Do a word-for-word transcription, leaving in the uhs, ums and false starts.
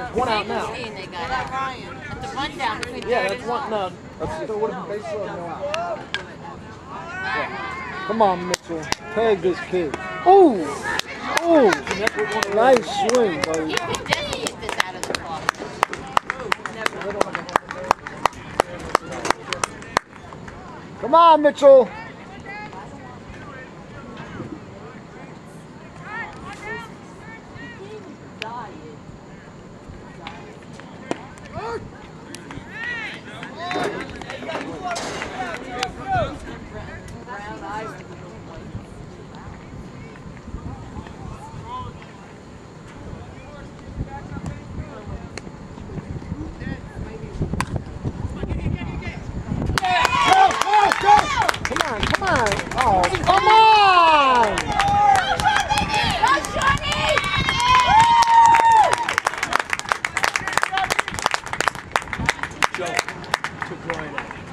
There's one out now. They got out. That's a rundown between Yeah, third that's and one. long. No, that's the would have been base load, no out. Yeah. Come on, Mitchell. Peg this kid. Ooh! Ooh! Nice swing, buddy. He could definitely hit this out of the clock. Come on, Mitchell. Come on. Oh, come on! Joe took Ryan out.